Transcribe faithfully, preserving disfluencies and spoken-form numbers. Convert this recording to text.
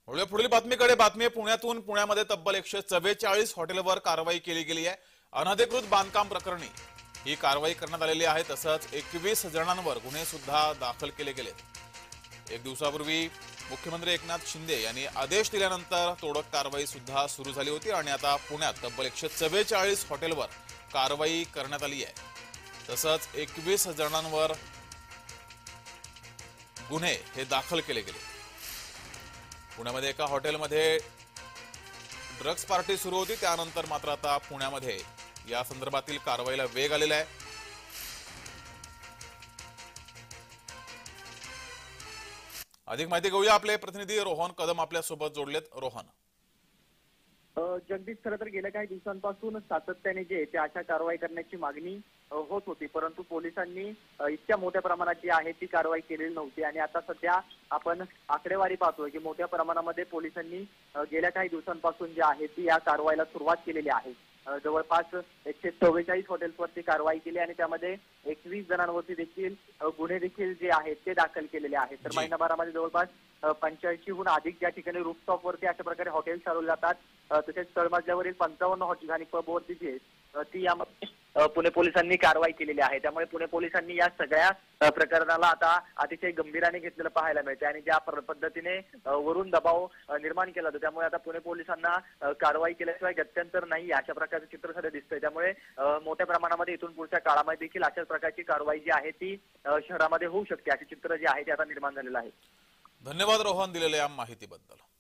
वळूया पुढील बातमीकडे। बातमी आहे पुण्यातून। पुण्यामध्ये तब्बल एकशे चव्वेचाळीस हॉटेलवर कारवाई केली गेली आहे। अनधिकृत बांधकाम प्रकरणी ही कारवाई करण्यात आलेली आहे। तसंच एकवीस जणांवर गुन्हे सुद्धा दाखल केले गेलेत। एक दिवसापूर्वी मुख्यमंत्री एकनाथ शिंदे यांनी आदेश दिल्यानंतर तोडक कारवाई सुद्धा सुरू झाली होती आणि आता पुण्यात तब्बल एकशे चव्वेचाळीस हॉटेलवर कारवाई करण्यात आली आहे। तसंच एकवीस जणांवर गुन्हे हे दाखल केले गेले। पुण्यामध्ये एका हॉटेलमध्ये ड्रग्ज पार्टी सुरू होती, त्यानंतर मात्र आता पुण्यामध्ये या संदर्भातील कारवाईला वेग आलेला आहे। अधिक माहिती घेऊया। आपले प्रतिनिधी रोहन कदम आपल्या सोबत जोडलेत। रोहन, जगदीश, खरं तर गेल्या काही दिवसांपासून सातत्याने जे ते अशा कारवाई करण्याची मागणी होत होती, परंतु पोलिसांनी इतक्या मोठ्या प्रमाणात जी आहे ती कारवाई केलेली नव्हती। आणि आता सध्या आपण आकडेवारी पाहतोय की मोठ्या प्रमाणामध्ये पोलिसांनी गेल्या काही दिवसांपासून जी आहे ती या कारवाईला सुरुवात केलेली आहे। जवळपास एकशे चव्वेचाळीस हॉटेल्सवरती कारवाई केली आणि त्यामध्ये एकवीस जणांवरती देखील गुन्हे देखील जे आहेत ते दाखल केलेले आहेत। तर महिनाभरामध्ये जवळपास पंच्याऐंशीहून अधिक ज्या ठिकाणी रूफटॉप वरती अशा प्रकारे हॉटेल चालवले जातात, तसेच तळमजल्यावरील पंचावन्न हॉटेल आणि पब वरती जी ती यामध्ये पुणे पोलिसांनी कारवाई केलेली आहे। त्यामुळे पुणे पोलिसांनी या सगळ्या प्रकरणाला आता अतिशय गंभीराने घेतलेलं पाहायला मिळते आणि ज्या पद्धतीने वरून दबाव निर्माण केला जातो, त्यामुळे आता पुणे पोलिसांना कारवाई केल्याशिवाय गत्यंतर नाही अशा प्रकारचं चित्र सध्या दिसतंय। त्यामुळे मोठ्या प्रमाणामध्ये इथून पुढच्या काळामध्ये देखील अशाच प्रकारची कारवाई जी आहे ती शहरामध्ये होऊ शकते असे चित्र जे आहे ते आता निर्माण झालेलं आहे। धन्यवाद रोहन दिलेल्या या माहितीबद्दल।